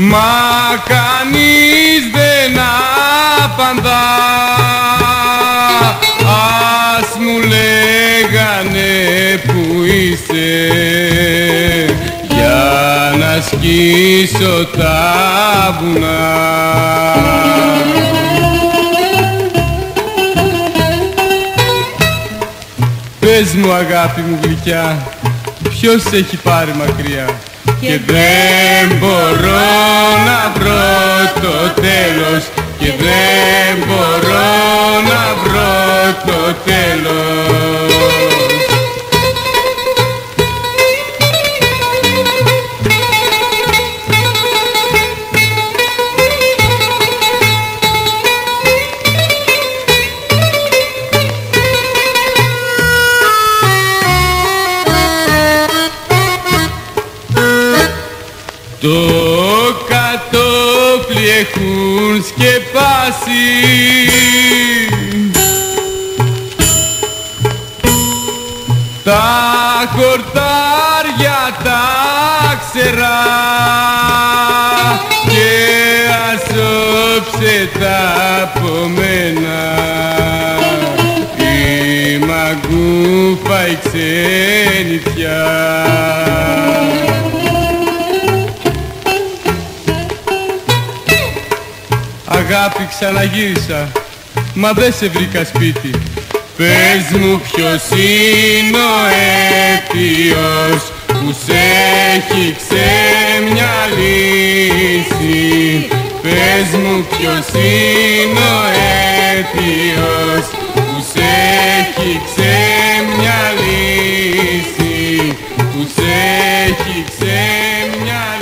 μα κανείς δεν απαντά. Ας μου λέγανε που είσαι για να σκίσω τα βουνά. Πες μου αγάπη μου γλυκιά, ποιος σε έχει πάρει μακριά? Και δεν μπορώ να βρω το τέλος, και δεν μπορώ να βρω το τέλος. Το κατόφλι έχουν σκεπάσει, τα χορτάρια τα ξερά, και ασώψε τα από μένα η μαγκούφα η ξενιτιά. Αγάπη ξαναγύρισα, μα δεν σε βρήκα σπίτι. Πες μου ποιος είναι ο αίτιος που σ' έχει ξεμυαλίσει. Πες μου ποιος είναι ο αίτιος που σ' έχει ξεμυαλίσει, που σ' έχει ξεμυαλίσει.